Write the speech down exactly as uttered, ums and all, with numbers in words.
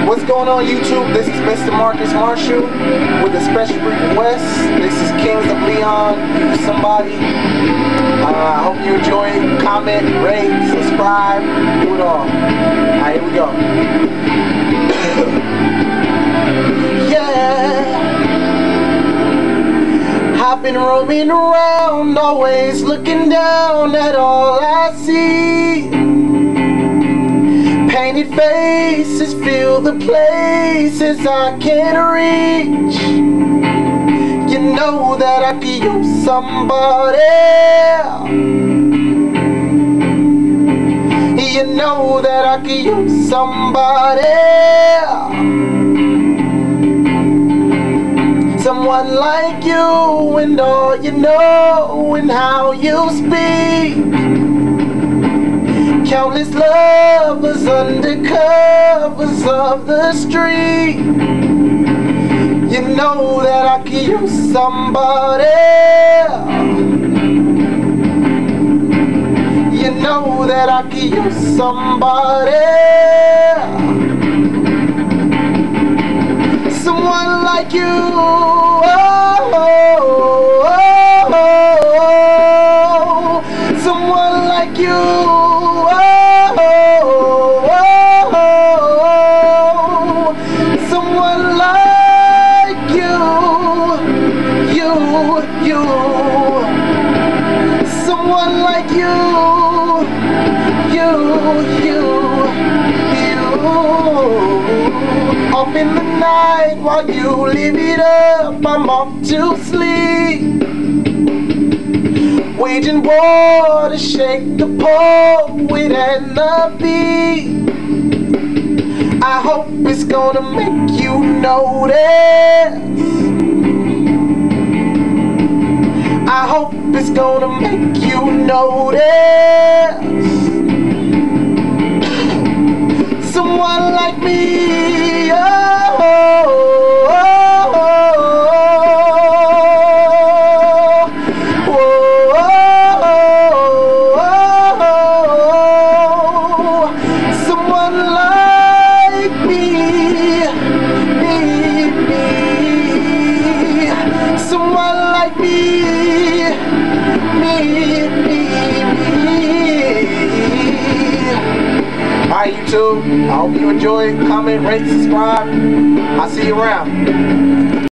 What's going on, YouTube? This is Mister Marcus Marshall with a special request. This is Kings of Leon. You somebody. Uh, I hope you enjoy it. Comment, rate, subscribe, do it all. Alright, here we go. Yeah. I've been roaming around, always looking down at all I see. Painted faces fill the places I can't reach. You know that I could use somebody. You know that I could use somebody. Someone like you and all you know and how you speak. Countless lovers under covers of the street. You know that I could use somebody. You know that I could use somebody. Someone like you. Oh, oh, oh, oh. Someone like you. You, someone like you, you, you, you. Off in the night while you live it up, I'm off to sleep, waging war to shake the poet and the beat. I hope it's gonna make you notice. I hope it's gonna make you notice. Someone like me. Oh, oh, oh, oh, oh, oh. Someone like me, me, me. Someone like me. Alright, YouTube, I hope you enjoy it. Comment, rate, subscribe. I'll see you around.